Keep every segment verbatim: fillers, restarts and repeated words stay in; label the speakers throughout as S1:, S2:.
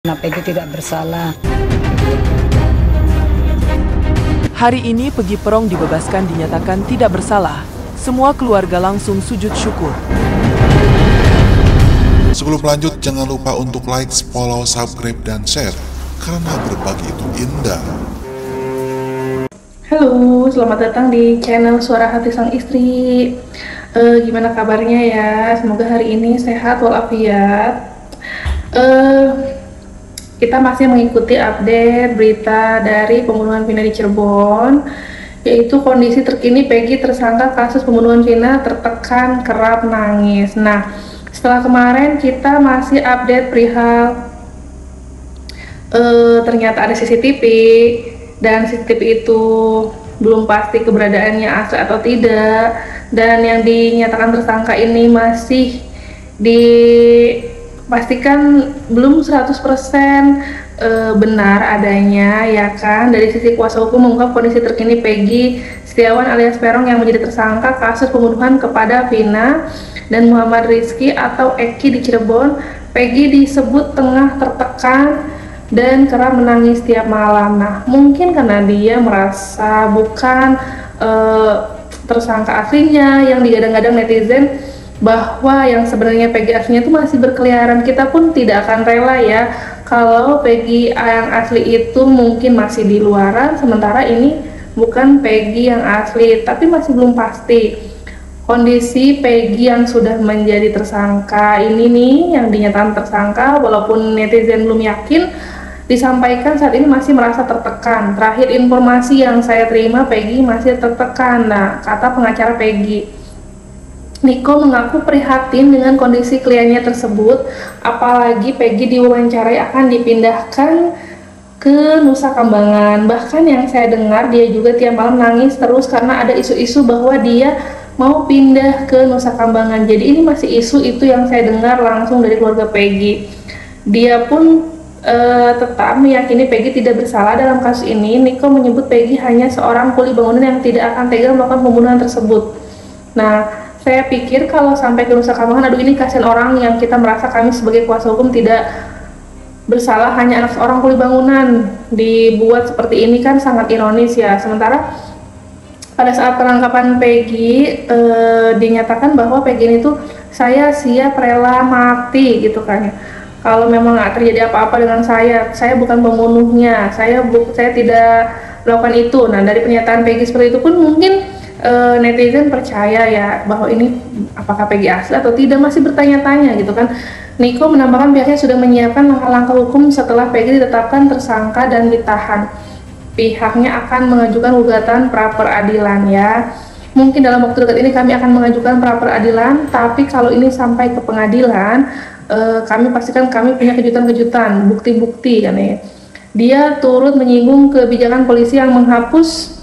S1: Nah, Peggy tidak bersalah.
S2: Hari ini Peggy Perong dibebaskan dinyatakan tidak bersalah. Semua keluarga langsung sujud syukur.
S3: Sebelum lanjut, jangan lupa untuk like, follow, subscribe, dan share. Karena berbagi itu indah.
S4: Halo, selamat datang di channel Suara Hati Sang Istri. Uh, gimana kabarnya ya? Semoga hari ini sehat walafiat. Uh, kita masih mengikuti update berita dari pembunuhan Vina di Cirebon, yaitu kondisi terkini Peggy tersangka kasus pembunuhan Vina tertekan kerap nangis. Nah, setelah kemarin kita masih update perihal uh, ternyata ada C C T V dan C C T V itu belum pasti keberadaannya asli atau tidak, dan yang dinyatakan tersangka ini masih dipastikan belum seratus persen e, benar adanya, ya kan. Dari sisi kuasa hukum mengungkap kondisi terkini Peggy Setiawan alias Perong yang menjadi tersangka kasus pembunuhan kepada Vina dan Muhammad Rizky atau Eki di Cirebon. Peggy disebut tengah tertekan dan kerap menangis tiap malam. Nah, mungkin karena dia merasa bukan e, tersangka aslinya yang digadang-gadang netizen, bahwa yang sebenarnya Peggy aslinya itu masih berkeliaran. Kita pun tidak akan rela ya kalau Peggy yang asli itu mungkin masih di luaran, sementara ini bukan Peggy yang asli, tapi masih belum pasti kondisi Peggy yang sudah menjadi tersangka ini nih, yang dinyatakan tersangka walaupun netizen belum yakin, disampaikan saat ini masih merasa tertekan. Terakhir informasi yang saya terima, Peggy masih tertekan. Nah, kata pengacara Peggy, Niko mengaku prihatin dengan kondisi kliennya tersebut, apalagi Peggy diwawancarai akan dipindahkan ke Nusa Kambangan. Bahkan yang saya dengar, dia juga tiap malam nangis terus karena ada isu-isu bahwa dia mau pindah ke Nusa Kambangan. Jadi ini masih isu itu yang saya dengar langsung dari keluarga Peggy. Dia pun Uh, tetap meyakini Peggy tidak bersalah dalam kasus ini. Niko menyebut Peggy hanya seorang kuli bangunan yang tidak akan tega melakukan pembunuhan tersebut. Nah, saya pikir kalau sampai ke Nusa Kambangan, aduh ini kasihan orang yang kita merasa kami sebagai kuasa hukum tidak bersalah, hanya anak seorang kuli bangunan. Dibuat seperti ini kan sangat ironis ya. Sementara pada saat penangkapan Peggy uh, dinyatakan bahwa Peggy ini tuh, saya siap rela mati gitu kan ya. Kalau memang nggak terjadi apa-apa dengan saya, saya bukan pembunuhnya, saya bu saya tidak melakukan itu. Nah, dari pernyataan Peggy seperti itu pun mungkin e, netizen percaya ya bahwa ini apakah Peggy asli atau tidak, masih bertanya-tanya gitu kan. Niko menambahkan pihaknya sudah menyiapkan langkah-langkah hukum setelah Peggy ditetapkan tersangka dan ditahan. Pihaknya akan mengajukan gugatan pra peradilan ya. Mungkin dalam waktu dekat ini kami akan mengajukan pra peradilan, tapi kalau ini sampai ke pengadilan, Uh, kami pastikan kami punya kejutan-kejutan, bukti-bukti kan ya. Dia turut menyinggung kebijakan polisi yang menghapus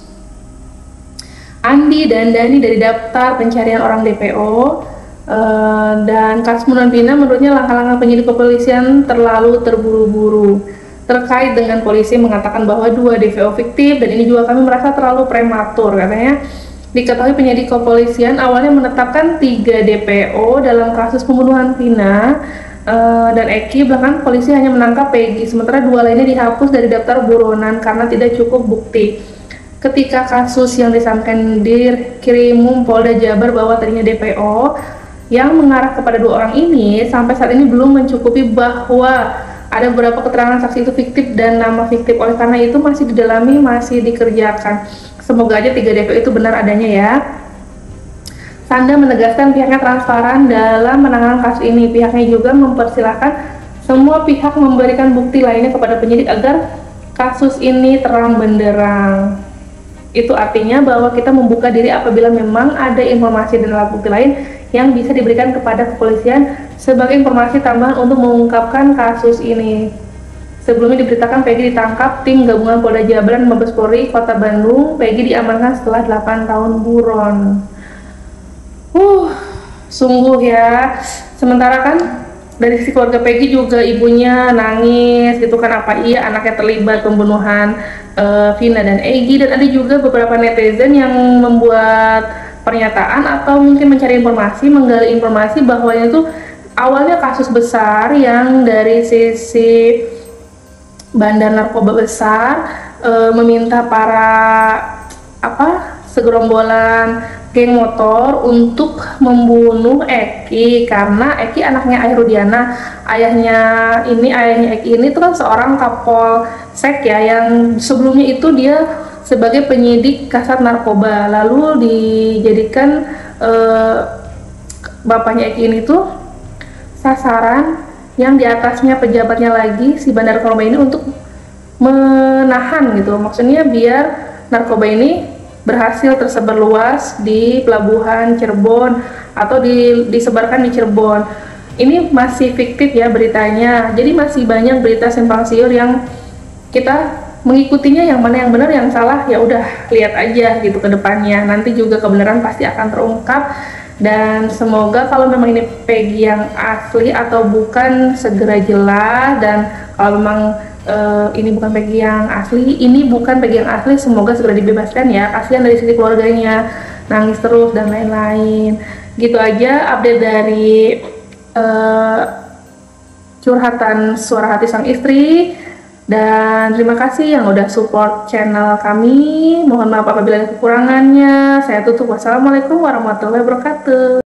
S4: Andi dan Dani dari daftar pencarian orang D P O, uh, dan kasus pembunuhan Vina menurutnya langkah-langkah penyidik kepolisian terlalu terburu-buru. Terkait dengan polisi mengatakan bahwa dua D P O fiktif, dan ini juga kami merasa terlalu prematur katanya. Diketahui penyidik kepolisian awalnya menetapkan tiga D P O dalam kasus pembunuhan Vina uh, dan Eki, bahkan polisi hanya menangkap Peggy, sementara dua lainnya dihapus dari daftar buronan karena tidak cukup bukti. Ketika kasus yang disampaikan di Krimum Polda Jabar bahwa tadinya D P O yang mengarah kepada dua orang ini, sampai saat ini belum mencukupi bahwa ada beberapa keterangan saksi itu fiktif dan nama fiktif. Oleh karena itu masih didalami, masih dikerjakan. Semoga aja tiga D P O itu benar adanya ya. Sanda menegaskan pihaknya transparan dalam menangani kasus ini. Pihaknya juga mempersilahkan semua pihak memberikan bukti lainnya kepada penyidik agar kasus ini terang benderang. Itu artinya bahwa kita membuka diri apabila memang ada informasi dan alat bukti lain yang bisa diberikan kepada kepolisian sebagai informasi tambahan untuk mengungkapkan kasus ini. Sebelumnya diberitakan Peggy ditangkap tim gabungan Polda Jabar dan Mabes Polri Kota Bandung. Peggy diamankan setelah delapan tahun buron. Uh, sungguh ya. Sementara kan dari sisi keluarga Peggy juga ibunya nangis gitu kan, apa iya anaknya terlibat pembunuhan uh, Vina dan Egy, dan ada juga beberapa netizen yang membuat pernyataan atau mungkin mencari informasi, menggali informasi bahwa itu awalnya kasus besar yang dari sisi bandar narkoba besar e, meminta para apa segerombolan geng motor untuk membunuh Eki karena Eki anaknya Airudiana. Ayahnya ini ayahnya Eki ini tuh kan seorang kapolsek ya, yang sebelumnya itu dia sebagai penyidik kasat narkoba, lalu dijadikan eh, bapaknya Eki ini tuh sasaran yang di atasnya pejabatnya lagi si bandar narkoba ini untuk menahan gitu, maksudnya biar narkoba ini berhasil tersebar luas di pelabuhan Cirebon atau di, disebarkan di Cirebon. Ini masih fiktif ya beritanya, jadi masih banyak berita simpang siur yang kita mengikutinya, yang mana yang benar yang salah ya udah lihat aja gitu ke depannya, nanti juga kebenaran pasti akan terungkap. Dan semoga kalau memang ini Peggy yang asli atau bukan segera jelas, dan kalau memang uh, ini bukan Peggy yang asli, ini bukan Peggy yang asli, semoga segera dibebaskan ya, kasihan dari sisi keluarganya, nangis terus dan lain-lain. Gitu aja update dari uh, curhatan suara hati sang istri. Dan terima kasih yang udah support channel kami. Mohon maaf apabila ada kekurangannya. Saya tutup. Wassalamualaikum warahmatullahi wabarakatuh.